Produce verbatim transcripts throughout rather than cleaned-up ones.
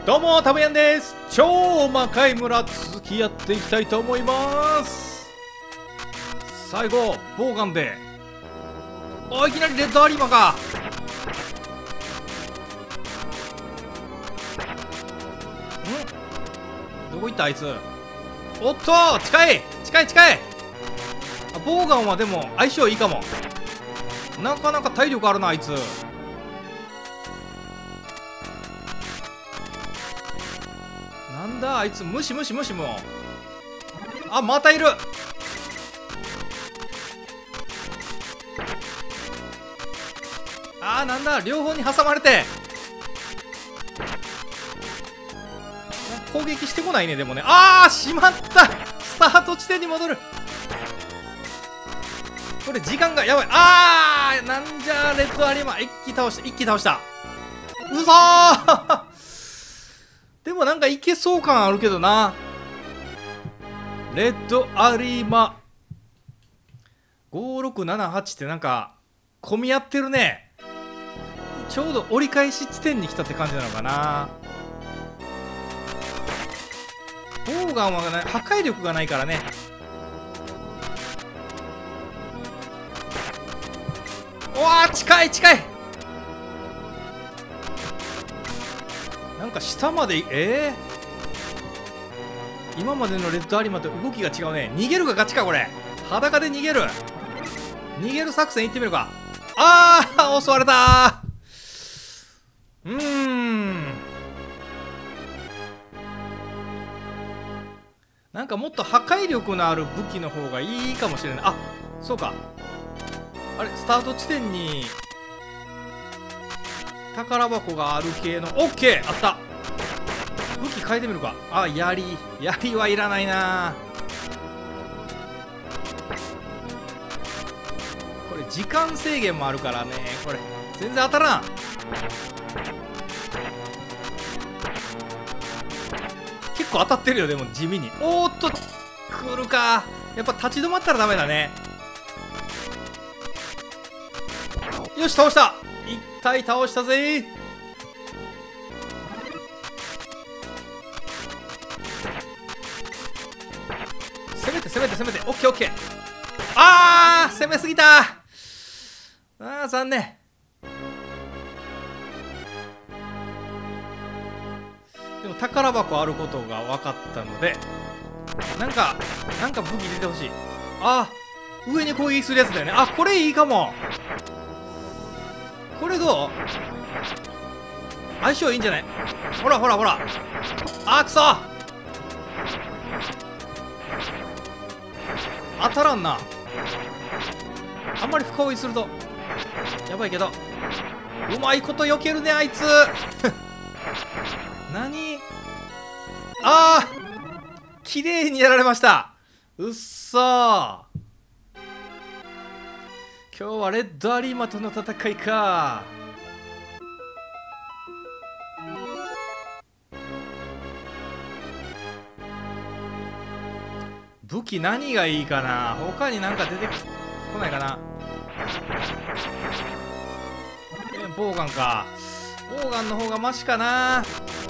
どうもたぶやんです。超魔界村続きやっていきたいと思います。最後ボウガンで、お、いきなりレッドアリーマか。んどこ行ったあいつ。おっと近い近い近い。あ、ボウガンはでも相性いいかも。なかなか体力あるなあいつ。なんだあいつ、無視無視無視。もうあ、またいる。あー、なんだ、両方に挟まれて攻撃してこないね。でもね、あーしまった、スタート地点に戻る。これ時間がやばい。あー、なんじゃレッドアリーマ一気倒した、一気倒した。うそーでもなんかいけそう感あるけどな。レッドアリーマごろくななはちってなんか混み合ってるね。ちょうど折り返し地点に来たって感じなのかな。ボウガンは、ね、破壊力がないからね。うわー、近い近い。なんか下まで、えー、今までのレッドアリマと動きが違うね。逃げるが勝ちかこれ。裸で逃げる逃げる作戦いってみるか。あー襲われたー。うーんなんかもっと破壊力のある武器の方がいいかもしれない。あ、そうか。あれ、スタート地点に宝箱がある系の。オッケー、あった。武器変えてみるか。あ、槍槍はいらないな。これ時間制限もあるからね。これ全然当たらん。結構当たってるよ。でも地味に。おーっと来るか。やっぱ立ち止まったらダメだね。よし倒した。一体倒したぜ。攻めて攻めて攻めて。オッケーオッケー。あー攻めすぎた。あー残念。でも宝箱あることが分かったので、なんかなんか武器出てほしい。あー上に攻撃するやつだよね。あ、これいいかも。これどう？相性いいんじゃない？ほらほらほら。あーくそ、当たらんな。あんまり深追いするとやばいけど、うまいこと避けるねあいつ何？あー綺麗にやられました。うっそー。今日はレッドアリーマとの戦いか。武器何がいいかな。他になんか出てこないかな。え、ボウガンか。ボウガンの方がマシかな。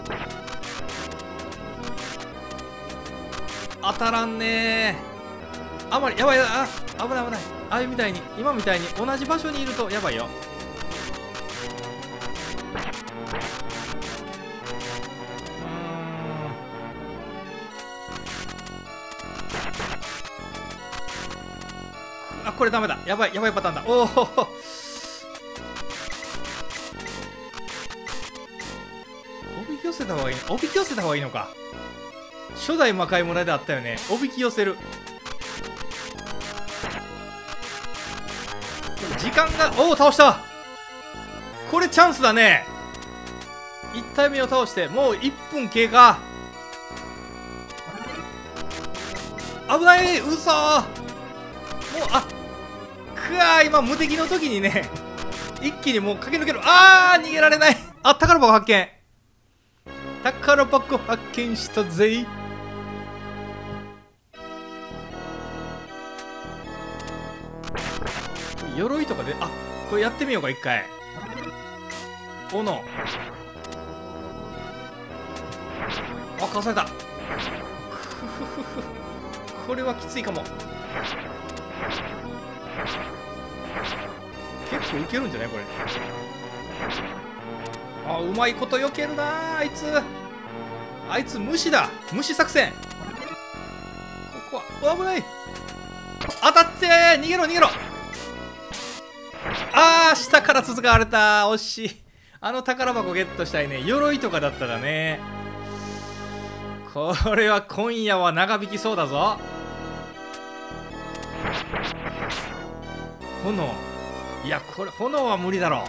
当たらんねー。あまりやばい。あ、危ない危ない。ああいうみたいに、今みたいに同じ場所にいるとやばいよ。あ、これダメだ。やばいやばいパターンだ。おおおびき寄せた方がいい。おびき寄せた方がいいのか。初代魔界村であったよね、おびき寄せる。時間が、おお倒した。これチャンスだね。いち体目を倒してもういっぷん経過。危ない。うそー。もう、あくわー、今無敵の時にね一気にもう駆け抜ける。あー逃げられない。あ、宝箱発見。宝箱発見したぜ。鎧とかで、あ、これやってみようか一回。斧あ、かわされた。くふふふ。これはきついかも。結構いけるんじゃないこれ。あ、うまいこと避けるなあいつ。あいつ虫だ。虫作戦。ここは危ない。当たって、逃げろ逃げろ。あー、下から続かれた。惜しい。あの宝箱ゲットしたいね。鎧とかだったらね。これは今夜は長引きそうだぞ。炎。いや、これ炎は無理だろう。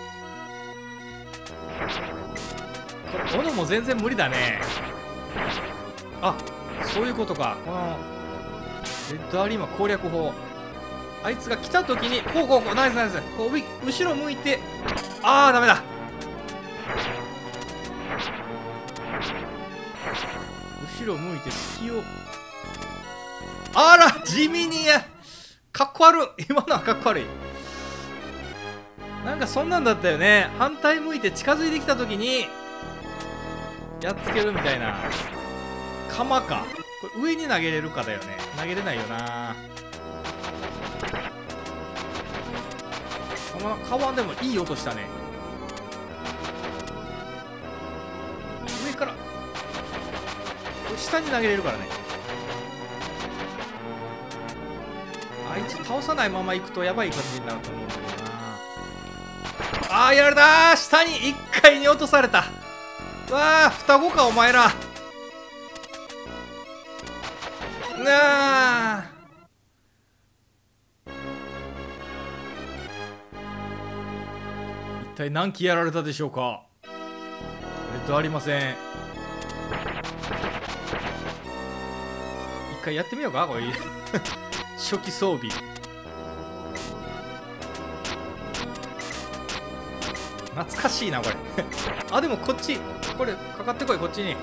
これ炎も全然無理だね。あ、そういうことか。このレッドアリーマ攻略法。あいつが来た時にこうこうこう、ナイスナイス。こう後ろ向いて、ああダメだ。後ろ向いて隙を、あら地味にや、かっこ悪い。今のはかっこ悪い。なんかそんなんだったよね。反対向いて近づいてきた時にやっつけるみたいな。鎌か。これ上に投げれるかだよね。投げれないよな。カバンでもいい音したね。上からこれ下に投げれるからね。あいつ倒さないまま行くとやばい感じになると思うんだけどな。あー、やられたー。下にいっかいに落とされた。わあ、双子かお前ら。なあ、一体何機やられたでしょうか。レッドありません。一回やってみようかこれ。初期装備。懐かしいなこれ。あ、でもこっちこれかかってこい。こっちにこ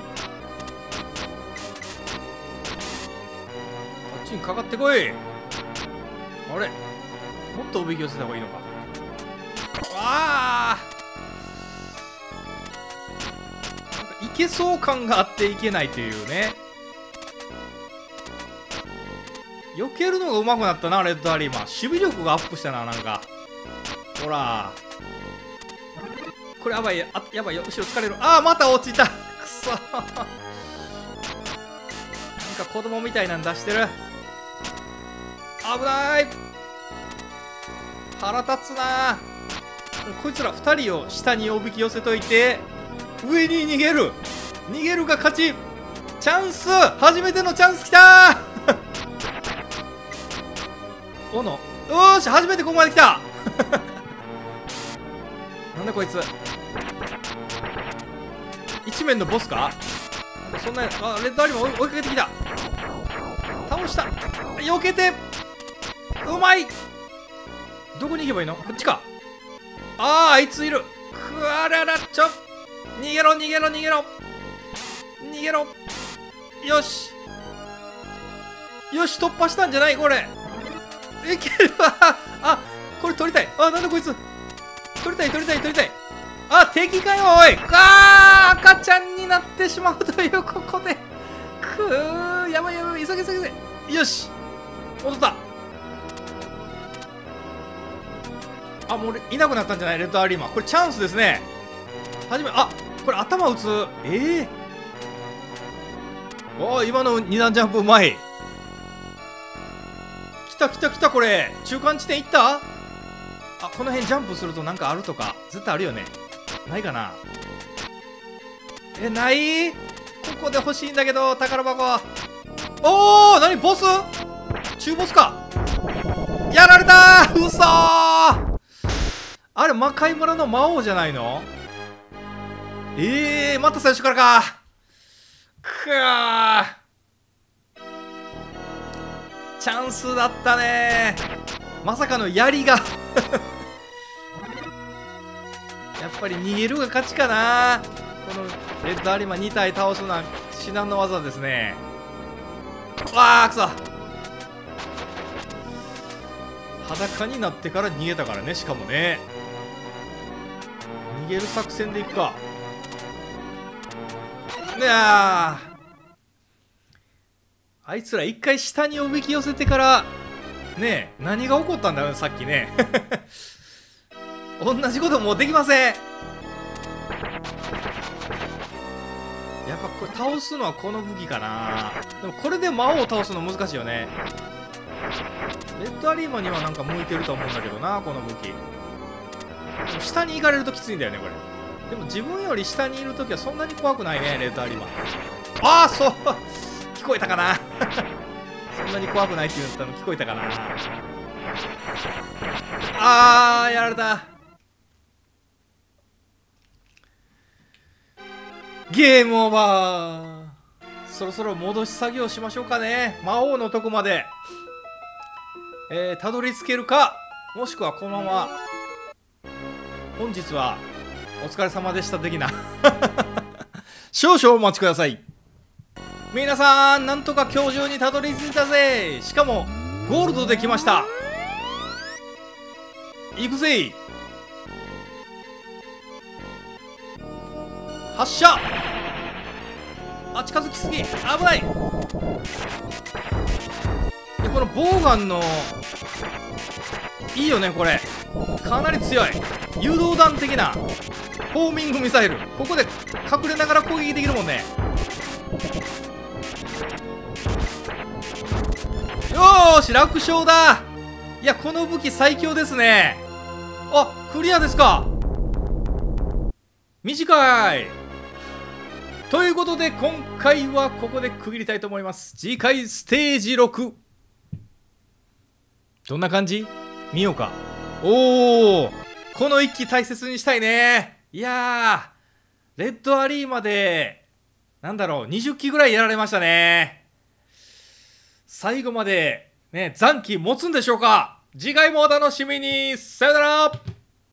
っちにかかってこい。あれ、もっとおびき寄せた方がいいのか。ああ、なんかいけそう感があっていけないというね。避けるのが上手くなったなレッドアリーマー。守備力がアップしたな。なんかほら、これやばい。あ、やばいよ。後ろ疲れる。ああ、また落ちた。くそ。なんか子供みたいなん出してる。危ない。腹立つな。こいつらふたりを下におびき寄せといて上に逃げる。逃げるが勝ち。チャンス、初めてのチャンスきたー。おの、よーし、初めてここまで来た。なんだこいつ、一面のボスか。なんかそんな、あ、レッドアリーマー追いかけてきた。倒した。避けて、うまい。どこに行けばいいの。こっちか。ああ、あいついる。くわらら、ちょ、逃げろ逃げろ逃げろ逃げろ。よしよし、突破したんじゃない。これいけるわ。あ、これ取りたい。あ、なんだこいつ。取りたい取りたい取りたい。あ、敵かよおい。あー、赤ちゃんになってしまうというここで。くー、やばいやばい、急げ急げ急げ。よし、戻った。あ、もういなくなったんじゃないレッドアリーマー。これチャンスですね。はじめ、あ、これ頭打つ。ええー、おー、今の二段ジャンプうまい。来た来た来た。これ中間地点いった。あ、この辺ジャンプするとなんかあるとか絶対あるよね。ないかな。え、ない。ここで欲しいんだけど宝箱。おお、何ボス、中ボスか。やられたー。うそー。あれ魔界村の魔王じゃないの。ええー、また最初からか。くー、チャンスだったね。まさかの槍が。やっぱり逃げるが勝ちかな。このレッドアリマに体倒すのは至難の技ですね。わあ、くそ。裸になってから逃げたからね。しかもね、逃げる作戦でいくか。 いやー、あいつら一回下におびき寄せてからねえ、何が起こったんだろうさっきね。同じこともうできません。やっぱこれ倒すのはこの武器かな。でもこれで魔王を倒すの難しいよね。レッドアリーマにはなんか向いてると思うんだけどな、この武器。でも下に行かれるときついんだよねこれ。でも自分より下にいるときはそんなに怖くないね、レッドアリーマン。ああ、そう、聞こえたかな。そんなに怖くないって言ったの聞こえたかな。あー、やられた。ゲームオーバー。そろそろ戻し作業しましょうかね。魔王のとこまでえー、たどり着けるか、もしくはこのまま本日はお疲れ様でした的な。少々お待ちください。皆さん、なんとか今日中にたどり着いたぜ。しかもゴールドできました。行くぜ。発射。あ、近づきすぎ、危ない。でこのボウガンのいいよね、これかなり強い誘導弾的なホーミングミサイル。ここで隠れながら攻撃できるもんね。よーし、楽勝だ。いや、この武器最強ですね。あ、クリアですか。短い。ということで今回はここで区切りたいと思います。次回ステージろく、どんな感じ見ようか。おお、この一機大切にしたいね。いやー、レッドアリーまでなんだろう、にじゅっきぐらいやられましたね。最後までね、残機持つんでしょうか。次回もお楽しみに。さよなら。